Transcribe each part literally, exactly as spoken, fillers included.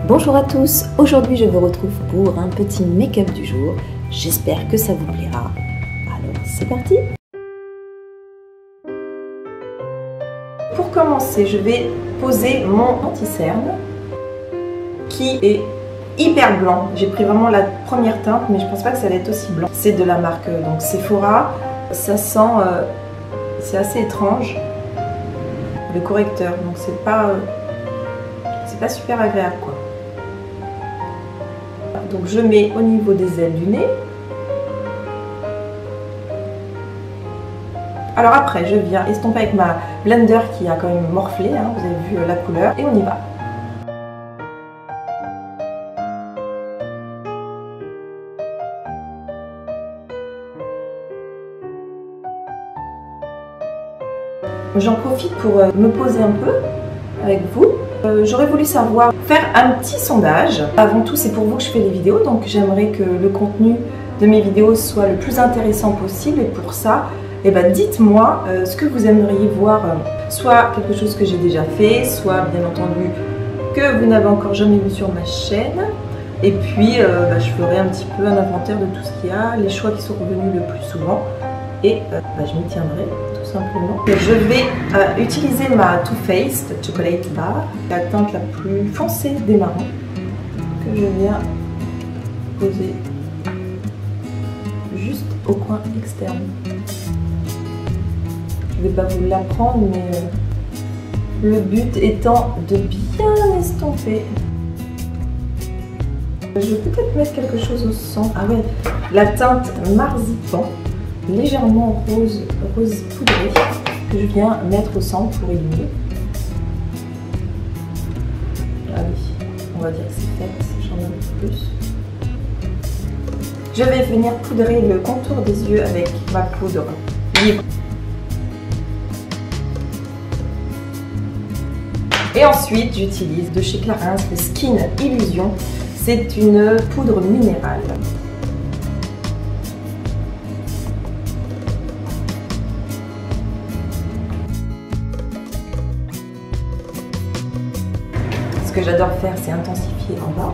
Bonjour à tous, aujourd'hui je vous retrouve pour un petit make-up du jour. J'espère que ça vous plaira. Alors c'est parti! Pour commencer, je vais poser mon anti-cerne qui est hyper blanc. J'ai pris vraiment la première teinte, mais je pense pas que ça allait être aussi blanc. C'est de la marque donc Sephora. Ça sent, euh, c'est assez étrange. Le correcteur, donc c'est pas, euh, c'est pas super agréable quoi. Donc je mets au niveau des ailes du nez. Alors après, je viens estomper avec ma blender qui a quand même morflé, hein, vous avez vu la couleur, et on y va. J'en profite pour me poser un peu avec vous. Euh, J'aurais voulu savoir, faire un petit sondage. Avant tout, c'est pour vous que je fais les vidéos, donc j'aimerais que le contenu de mes vidéos soit le plus intéressant possible. Et pour ça, eh ben, dites-moi euh, ce que vous aimeriez voir, euh, soit quelque chose que j'ai déjà fait, soit bien entendu que vous n'avez encore jamais vu sur ma chaîne. Et puis, euh, bah, je ferai un petit peu un inventaire de tout ce qu'il y a, les choix qui sont revenus le plus souvent. Et euh, bah, je m'y tiendrai tout simplement. Et je vais euh, utiliser ma Too Faced Chocolate Bar, la teinte la plus foncée des marrons, que je viens poser juste au coin externe. Je ne vais pas vous l'apprendre, mais euh, le but étant de bien estomper. Je vais peut-être mettre quelque chose au centre. Ah ouais, la teinte Marzipan, légèrement rose, rose poudré, que je viens mettre au centre pour illuminer. Allez, on va dire que c'est fait, j'en ai un peu plus. Je vais venir poudrer le contour des yeux avec ma poudre libre. Et ensuite, j'utilise de chez Clarins le Skin Illusion. C'est une poudre minérale. Ce que j'adore faire, c'est intensifier en bas.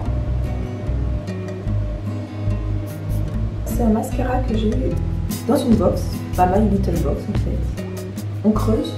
C'est un mascara que j'ai eu dans une box, pas My Little Box en fait. On creuse.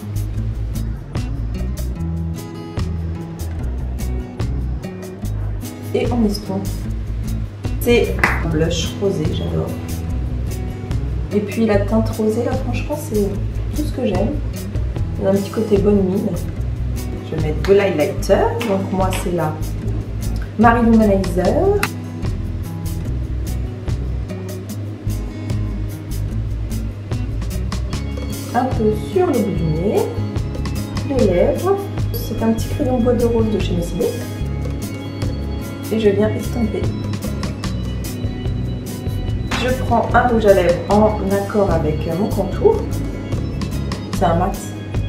Et on estompe. C'est un blush rosé, j'adore. Et puis la teinte rosée, là, franchement, c'est tout ce que j'aime. Il y a un petit côté bonne mine. Je vais mettre de l'highlighter. Donc moi, c'est la Marie Lumanizer. Un peu sur le bout du nez, les lèvres. C'est un petit crayon bois de rose de chez Missy. Et je viens estomper. Je prends un rouge à lèvres en accord avec mon contour. C'est un mat.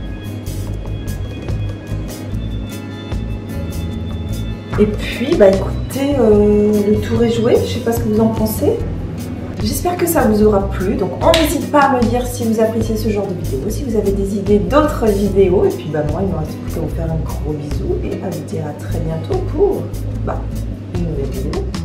Et puis, bah écoutez, euh, le tour est joué. Je sais pas ce que vous en pensez. J'espère que ça vous aura plu. Donc, on n'hésite pas à me dire si vous appréciez ce genre de vidéo, si vous avez des idées d'autres vidéos. Et puis, bah moi, il me reste plus qu'à vous faire un gros bisou et à vous dire à très bientôt pour bah, une nouvelle vidéo.